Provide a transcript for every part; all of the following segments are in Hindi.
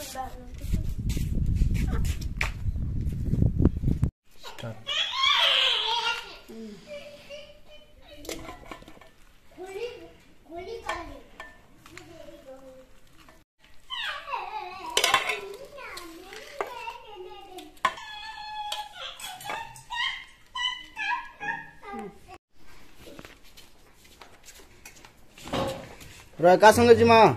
रोय का संगे जी माँ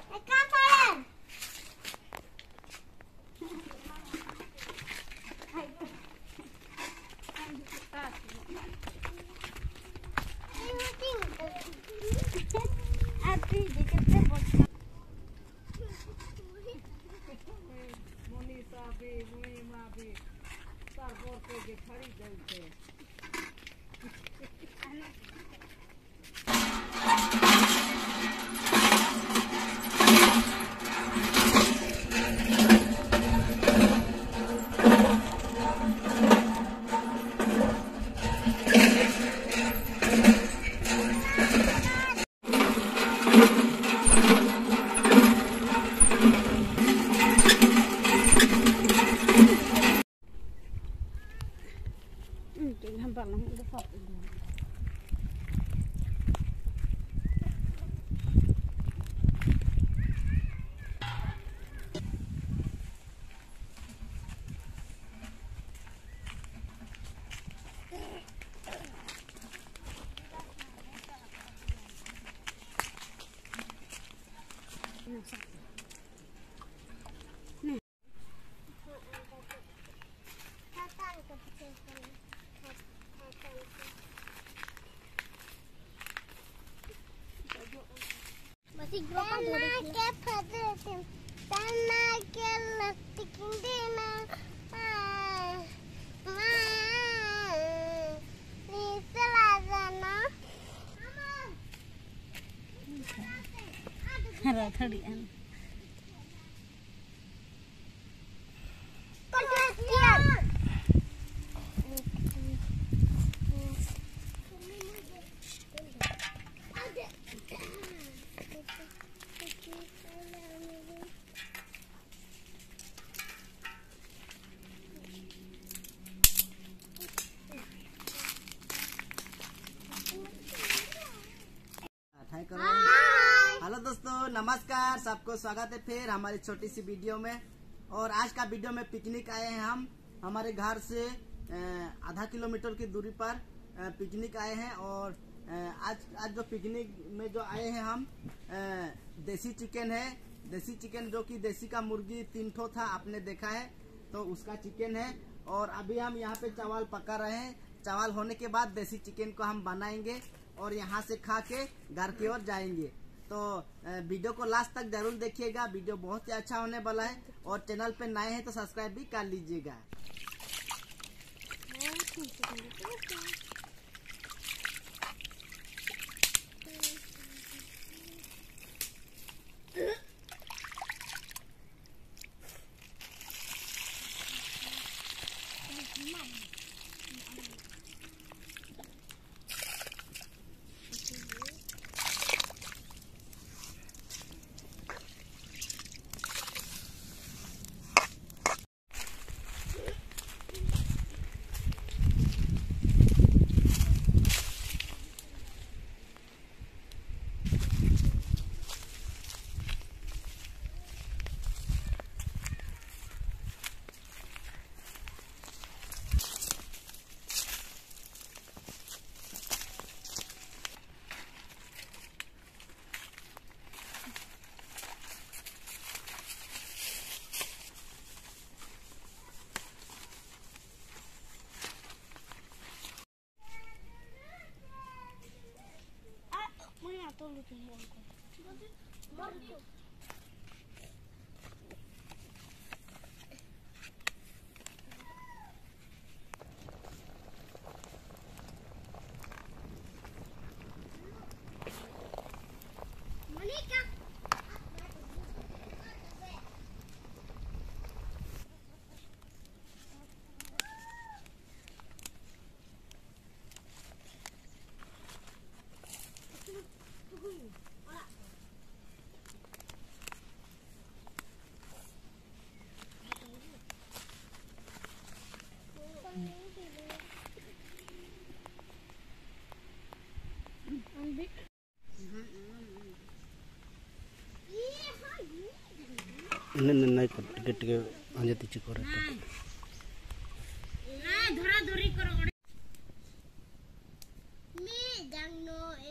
हेलो दोस्तों, नमस्कार। सबको स्वागत है फिर हमारी छोटी सी वीडियो में। और आज का वीडियो में पिकनिक आए हैं हम। हमारे घर से आधा किलोमीटर की दूरी पर पिकनिक आए हैं। और आज जो पिकनिक में जो आए हैं हम, देसी चिकन है। देसी चिकन जो कि देसी का मुर्गी 3 ठो था, आपने देखा है, तो उसका चिकन है। और अभी हम यहाँ पे चावल पका रहे हैं। चावल होने के बाद देसी चिकन को हम बनाएंगे और यहाँ से खा के घर की ओर जाएंगे। तो वीडियो को लास्ट तक जरूर देखिएगा। वीडियो बहुत ही अच्छा होने वाला है। और चैनल पे नए हैं तो सब्सक्राइब भी कर लीजिएगा। नहीं टिके टिके आंजे तिची करे ना धरा धरी करो मी जंगनो ए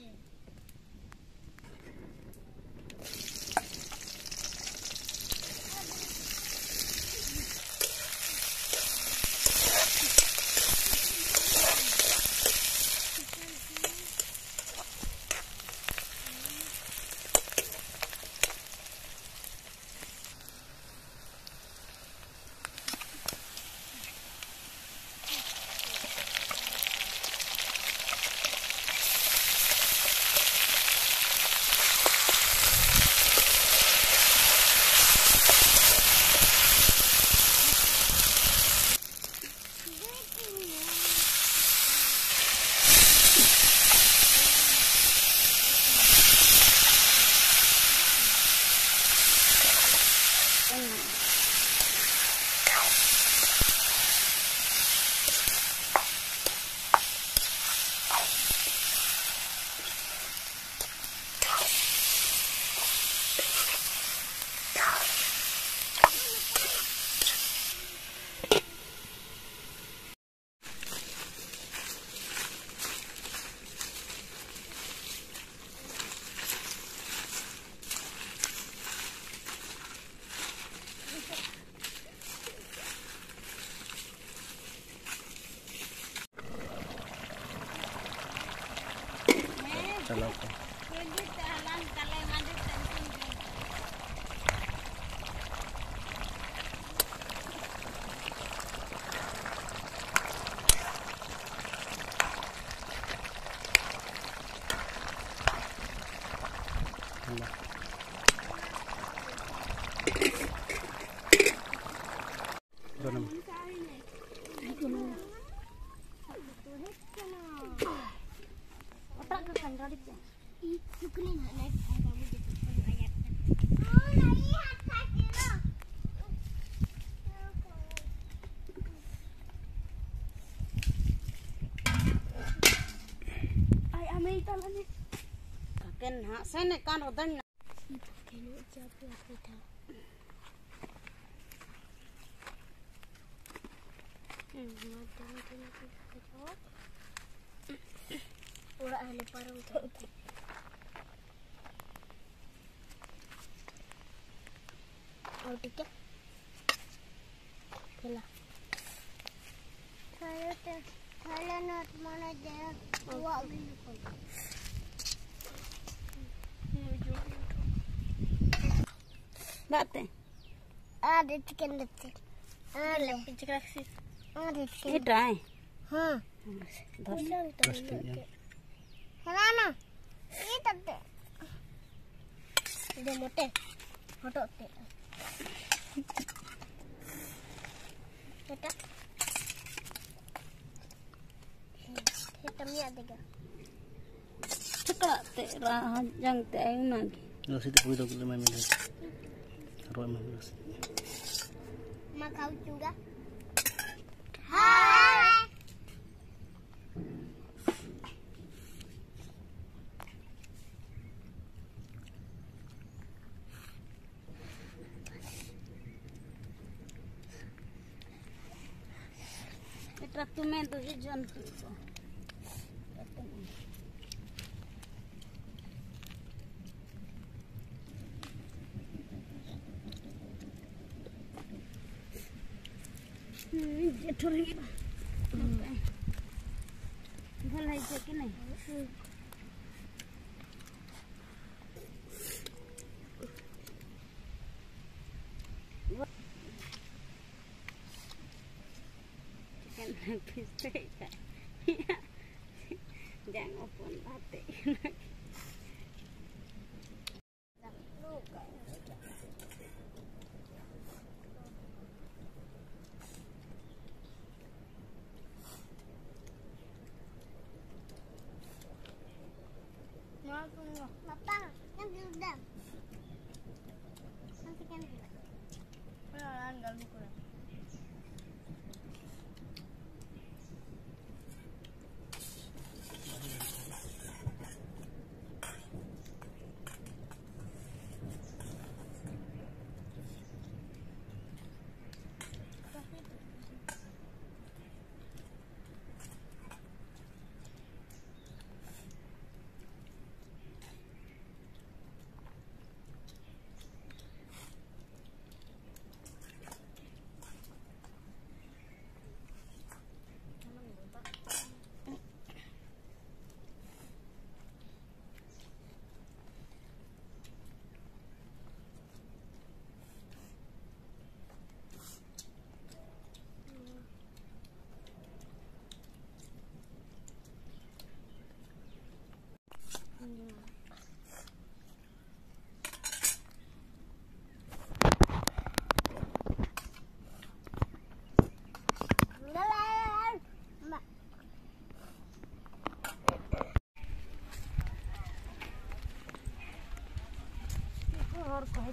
चलो Kaken ha sene kan odan na ora ahli parang to और ठीक है खेला खाला नोट माना जाए वो अभी बात है आधे चिकन लेते ले चिकन से आधे चिकन ये ड्राई हां दस है ना ये तब दे मोटे हटोते बेटा हितम या देगा चका तेरा जंग ते आयुना की नसी ते कोई दो मैं मिले रोय मैं मिले मैं खाऊं चूंगा हाय बेटा तुम्हें तो ये जानती हो जेठोली भल है कि नहीं chicken fish jangan open batik Papa, yang diundang. Nanti kan juga. Enggak lupa.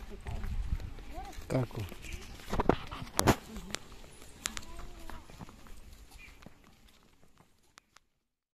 काको